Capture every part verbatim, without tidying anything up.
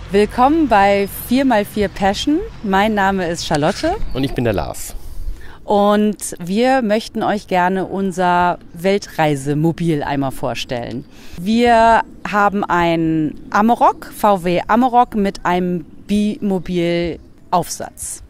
Willkommen bei vier mal vier Passion. Mein Name ist Charlotte. Und ich bin der Lars. Und wir möchten euch gerne unser Weltreisemobil einmal vorstellen. Wir haben ein Amarok, V W Amarok mit einem Bimobil-Aufsatz.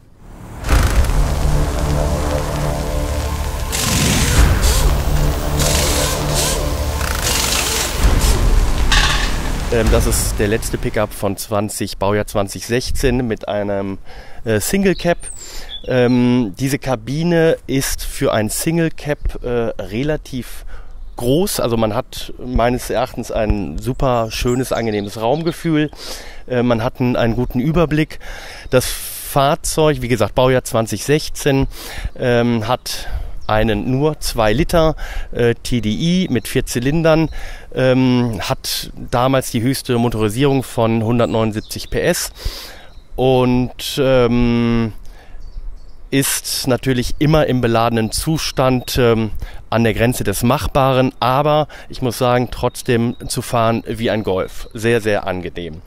Das ist der letzte Pickup von zwanzig, Baujahr zwanzig sechzehn mit einem äh, Single Cab. Ähm, diese Kabine ist für ein Single Cab äh, relativ groß. Also man hat meines Erachtens ein super schönes, angenehmes Raumgefühl. Äh, man hat einen, einen guten Überblick. Das Fahrzeug, wie gesagt, Baujahr zwanzig sechzehn, ähm, hat einen nur zwei Liter äh, T D I mit vier Zylindern, ähm, hat damals die höchste Motorisierung von hundertneunundsiebzig P S und ähm, ist natürlich immer im beladenen Zustand ähm, an der Grenze des Machbaren, aber ich muss sagen, trotzdem zu fahren wie ein Golf. Sehr, sehr angenehm.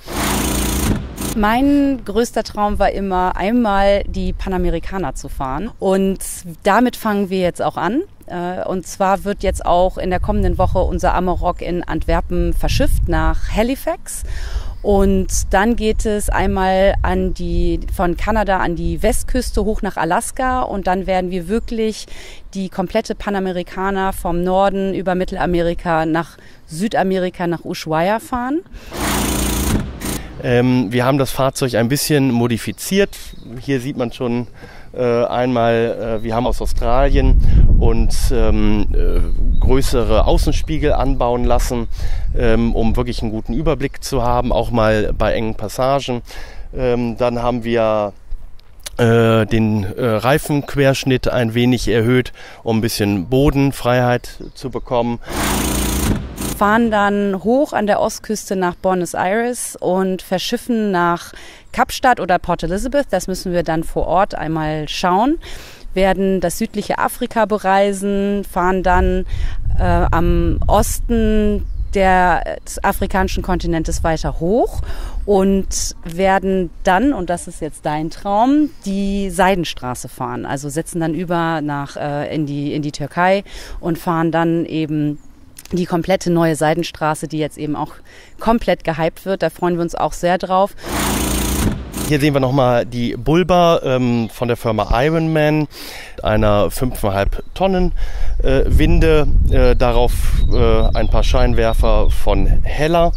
Mein größter Traum war immer, einmal die Panamericana zu fahren. Und damit fangen wir jetzt auch an. Und zwar wird jetzt auch in der kommenden Woche unser Amarok in Antwerpen verschifft nach Halifax. Und dann geht es einmal an die, von Kanada an die Westküste hoch nach Alaska. Und dann werden wir wirklich die komplette Panamericana vom Norden über Mittelamerika nach Südamerika, nach Ushuaia fahren. Ähm, wir haben das Fahrzeug ein bisschen modifiziert. Hier sieht man schon äh, einmal, äh, wir haben aus Australien uns ähm, äh, größere Außenspiegel anbauen lassen, ähm, um wirklich einen guten Überblick zu haben, auch mal bei engen Passagen. Ähm, dann haben wir äh, den äh, Reifenquerschnitt ein wenig erhöht, um ein bisschen Bodenfreiheit zu bekommen. Fahren dann hoch an der Ostküste nach Buenos Aires und verschiffen nach Kapstadt oder Port Elizabeth. Das müssen wir dann vor Ort einmal schauen. Werden das südliche Afrika bereisen, fahren dann äh, am Osten der, des afrikanischen Kontinentes weiter hoch und werden dann, und das ist jetzt dein Traum, die Seidenstraße fahren. Also setzen dann über nach äh, in die in die Türkei und fahren dann eben die komplette neue Seidenstraße, die jetzt eben auch komplett gehypt wird. Da freuen wir uns auch sehr drauf. Hier sehen wir nochmal die Bulba ähm, von der Firma Ironman, einer fünf Komma fünf Tonnen äh, Winde, äh, darauf äh, ein paar Scheinwerfer von Heller.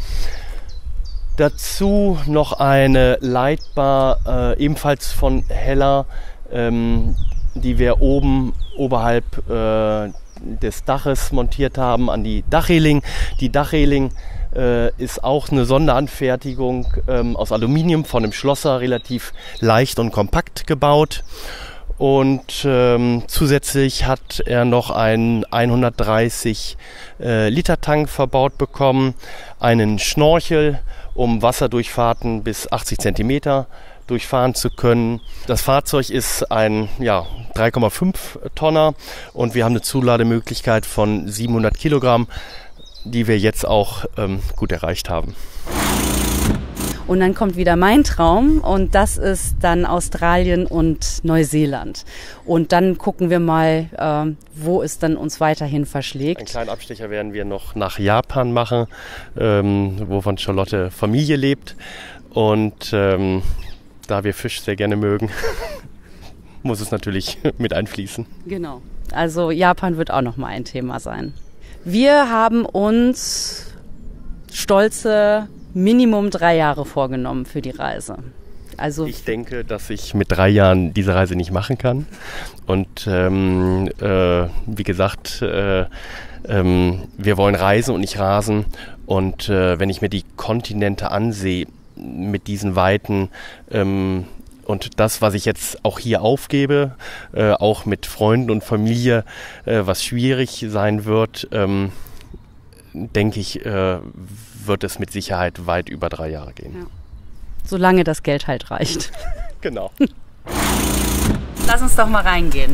Dazu noch eine Lightbar, äh, ebenfalls von Heller, ähm, die wir oben oberhalb äh, des Daches montiert haben an die Dachreling. Die Dachreling äh, ist auch eine Sonderanfertigung ähm, aus Aluminium von einem Schlosser, relativ leicht und kompakt gebaut. Und ähm, zusätzlich hat er noch einen hundertdreißig äh, Liter Tank verbaut bekommen, einen Schnorchel, um Wasserdurchfahrten bis achtzig Zentimeter durchfahren zu können. Das Fahrzeug ist ein ja, drei Komma fünf Tonner und wir haben eine Zulademöglichkeit von siebenhundert Kilogramm, die wir jetzt auch ähm, gut erreicht haben. Und dann kommt wieder mein Traum und das ist dann Australien und Neuseeland. Und dann gucken wir mal, äh, wo es dann uns weiterhin verschlägt. Einen kleinen Abstecher werden wir noch nach Japan machen, ähm, wo von Charlotte Familie lebt. Und ähm, da wir Fisch sehr gerne mögen, muss es natürlich mit einfließen. Genau. Also Japan wird auch nochmal ein Thema sein. Wir haben uns stolze Minimum drei Jahre vorgenommen für die Reise. Also ich denke, dass ich mit drei Jahren diese Reise nicht machen kann. Und ähm, äh, wie gesagt, äh, ähm, wir wollen reisen und nicht rasen. Und äh, wenn ich mir die Kontinente ansehe, mit diesen Weiten ähm, und das, was ich jetzt auch hier aufgebe, äh, auch mit Freunden und Familie, äh, was schwierig sein wird, ähm, denke ich, äh, wird es mit Sicherheit weit über drei Jahre gehen. Ja. Solange das Geld halt reicht. Genau. Lass uns doch mal reingehen.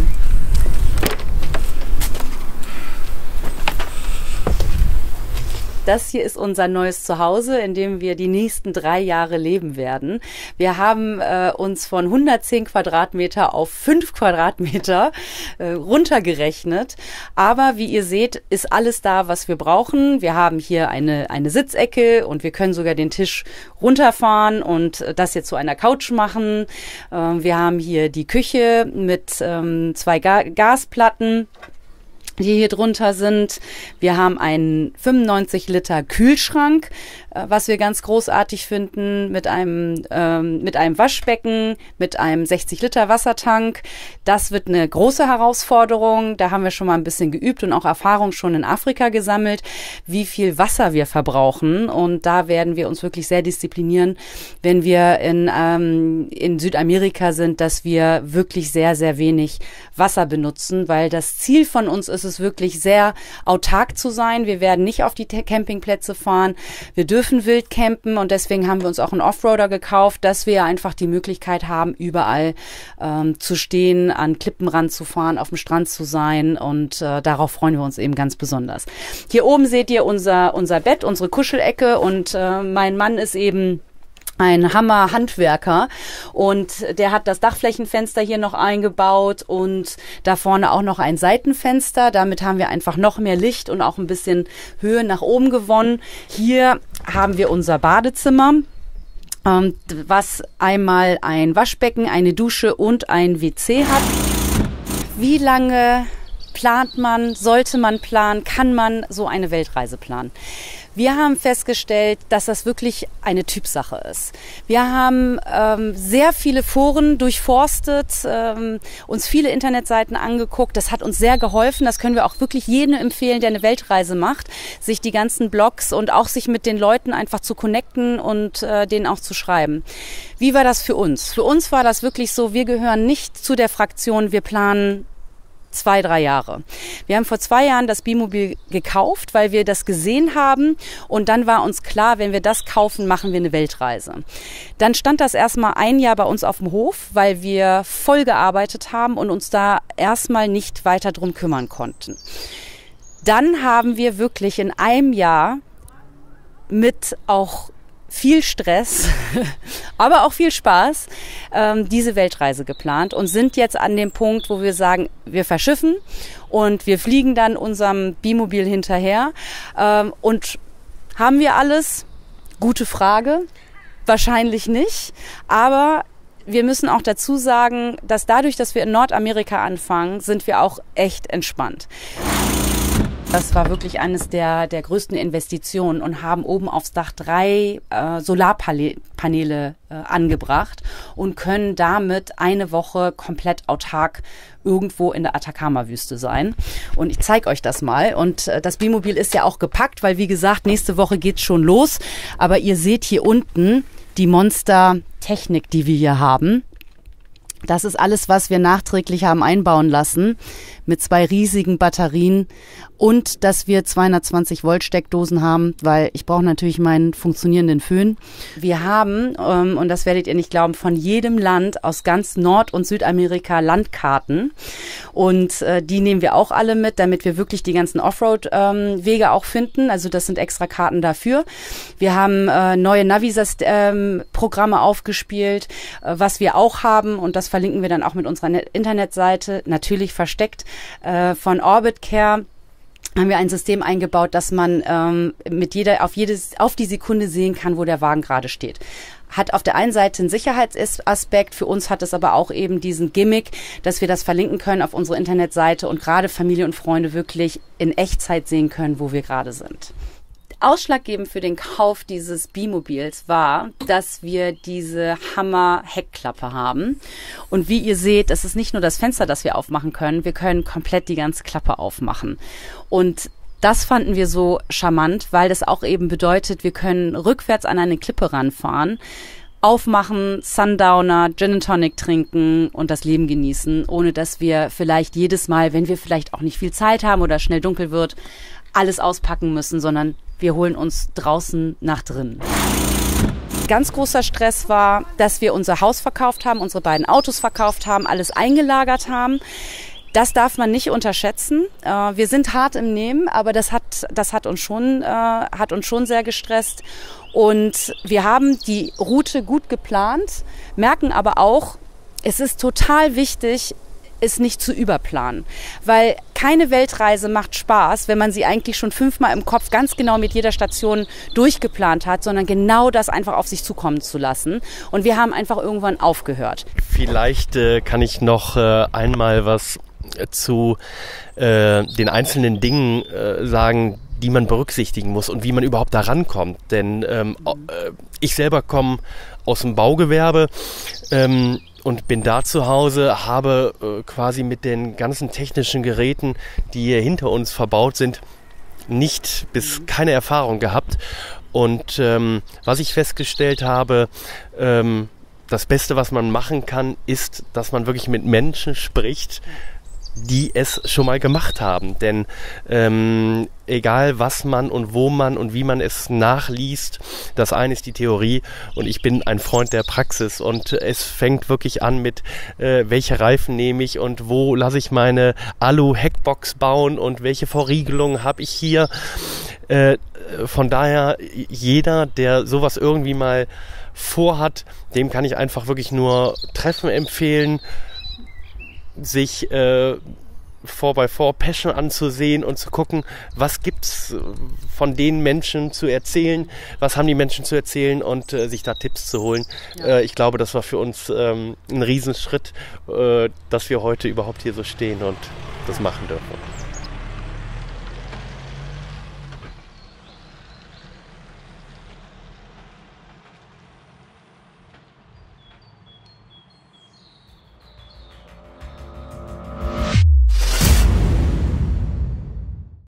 Das hier ist unser neues Zuhause, in dem wir die nächsten drei Jahre leben werden. Wir haben äh, uns von hundertzehn Quadratmeter auf fünf Quadratmeter äh, runtergerechnet. Aber wie ihr seht, ist alles da, was wir brauchen. Wir haben hier eine, eine Sitzecke und wir können sogar den Tisch runterfahren und das jetzt zu einer Couch machen. Äh, wir haben hier die Küche mit ähm, zwei Ga- Gasplatten. Die hier drunter sind. Wir haben einen fünfundneunzig Liter Kühlschrank, äh, was wir ganz großartig finden, mit einem ähm, mit einem Waschbecken, mit einem sechzig Liter Wassertank. Das wird eine große Herausforderung. Da haben wir schon mal ein bisschen geübt und auch Erfahrung schon in Afrika gesammelt, wie viel Wasser wir verbrauchen. Und da werden wir uns wirklich sehr disziplinieren, wenn wir in ähm, in Südamerika sind, dass wir wirklich sehr, sehr wenig Wasser benutzen, weil das Ziel von uns ist es wirklich sehr autark zu sein. Wir werden nicht auf die Campingplätze fahren. Wir dürfen wild campen und deswegen haben wir uns auch einen Offroader gekauft, dass wir einfach die Möglichkeit haben, überall ähm, zu stehen, an Klippenrand zu fahren, auf dem Strand zu sein und äh, darauf freuen wir uns eben ganz besonders. Hier oben seht ihr unser, unser Bett, unsere Kuschelecke und äh, mein Mann ist eben ein Hammer-Handwerker und der hat das Dachflächenfenster hier noch eingebaut und da vorne auch noch ein Seitenfenster. Damit haben wir einfach noch mehr Licht und auch ein bisschen Höhe nach oben gewonnen. Hier haben wir unser Badezimmer, ähm, was einmal ein Waschbecken, eine Dusche und ein W C hat. Wie lange plant man, sollte man planen, kann man so eine Weltreise planen? Wir haben festgestellt, dass das wirklich eine Typsache ist. Wir haben ähm, sehr viele Foren durchforstet, ähm, uns viele Internetseiten angeguckt. Das hat uns sehr geholfen. Das können wir auch wirklich jedem empfehlen, der eine Weltreise macht, sich die ganzen Blogs und auch sich mit den Leuten einfach zu connecten und äh, denen auch zu schreiben. Wie war das für uns? Für uns war das wirklich so, wir gehören nicht zu der Fraktion, wir planen zwei, drei Jahre. Wir haben vor zwei Jahren das Bimobil gekauft, weil wir das gesehen haben und dann war uns klar, wenn wir das kaufen, machen wir eine Weltreise. Dann stand das erstmal ein Jahr bei uns auf dem Hof, weil wir voll gearbeitet haben und uns da erstmal nicht weiter drum kümmern konnten. Dann haben wir wirklich in einem Jahr mit auch viel Stress, aber auch viel Spaß, ähm, diese Weltreise geplant und sind jetzt an dem Punkt, wo wir sagen, wir verschiffen und wir fliegen dann unserem Bimobil hinterher. Ähm, und haben wir alles? Gute Frage. Wahrscheinlich nicht. Aber wir müssen auch dazu sagen, dass dadurch, dass wir in Nordamerika anfangen, sind wir auch echt entspannt. Das war wirklich eines der, der größten Investitionen und haben oben aufs Dach drei äh, Solarpaneele äh, angebracht und können damit eine Woche komplett autark irgendwo in der Atacama-Wüste sein. Und ich zeige euch das mal. Und äh, das Bimobil ist ja auch gepackt, weil wie gesagt, nächste Woche geht's schon los. Aber ihr seht hier unten die Monster-Technik, die wir hier haben. Das ist alles, was wir nachträglich haben einbauen lassen mit zwei riesigen Batterien und dass wir zweihundertzwanzig Volt Steckdosen haben, weil ich brauche natürlich meinen funktionierenden Föhn. Wir haben, ähm, und das werdet ihr nicht glauben, von jedem Land aus ganz Nord- und Südamerika Landkarten und äh, die nehmen wir auch alle mit, damit wir wirklich die ganzen Offroad-Wege ähm, auch finden. Also das sind extra Karten dafür. Wir haben äh, neue Navi-Programme ähm, aufgespielt, äh, was wir auch haben und das verlinken wir dann auch mit unserer Net- Internetseite, natürlich versteckt äh, von Orbitcare. Haben wir ein System eingebaut, dass man ähm, mit jeder auf jedes auf die Sekunde sehen kann, wo der Wagen gerade steht. Hat auf der einen Seite einen Sicherheitsaspekt, für uns hat es aber auch eben diesen Gimmick, dass wir das verlinken können auf unsere Internetseite und gerade Familie und Freunde wirklich in Echtzeit sehen können, wo wir gerade sind. Ausschlaggebend für den Kauf dieses Bimobils war, dass wir diese Hammer-Heckklappe haben. Und wie ihr seht, es ist nicht nur das Fenster, das wir aufmachen können, wir können komplett die ganze Klappe aufmachen. Und das fanden wir so charmant, weil das auch eben bedeutet, wir können rückwärts an eine Klippe ranfahren, aufmachen, Sundowner, Gin and Tonic trinken und das Leben genießen, ohne dass wir vielleicht jedes Mal, wenn wir vielleicht auch nicht viel Zeit haben oder schnell dunkel wird, alles auspacken müssen, sondern wir holen uns draußen nach drinnen. Ganz großer Stress war, dass wir unser Haus verkauft haben, unsere beiden Autos verkauft haben, alles eingelagert haben. Das darf man nicht unterschätzen. Äh, wir sind hart im Nehmen, aber das hat, das hat uns schon, äh, hat uns schon sehr gestresst. Und wir haben die Route gut geplant, merken aber auch, es ist total wichtig, es nicht zu überplanen. Weil keine Weltreise macht Spaß, wenn man sie eigentlich schon fünfmal im Kopf ganz genau mit jeder Station durchgeplant hat, sondern genau das einfach auf sich zukommen zu lassen. Und wir haben einfach irgendwann aufgehört. Vielleicht äh, kann ich noch äh, einmal was zu äh, den einzelnen Dingen äh, sagen, die man berücksichtigen muss und wie man überhaupt da rankommt. Denn ähm, äh, ich selber komme aus dem Baugewerbe ähm, und bin da zu Hause, habe äh, quasi mit den ganzen technischen Geräten, die hier hinter uns verbaut sind, nicht bis keine Erfahrung gehabt. Und ähm, was ich festgestellt habe, ähm, das Beste, was man machen kann, ist, dass man wirklich mit Menschen spricht, die es schon mal gemacht haben. Denn ähm, egal was man und wo man und wie man es nachliest, das eine ist die Theorie und ich bin ein Freund der Praxis und es fängt wirklich an mit, äh, welche Reifen nehme ich und wo lasse ich meine Alu-Heckbox bauen und welche Verriegelung habe ich hier. Äh, von daher, jeder, der sowas irgendwie mal vorhat, dem kann ich einfach wirklich nur Treffen empfehlen, sich äh, vier bei vier Passion anzusehen und zu gucken, was gibt's von den Menschen zu erzählen, was haben die Menschen zu erzählen und äh, sich da Tipps zu holen. Ja. Äh, ich glaube, das war für uns ähm, ein Riesenschritt, äh, dass wir heute überhaupt hier so stehen und das machen dürfen.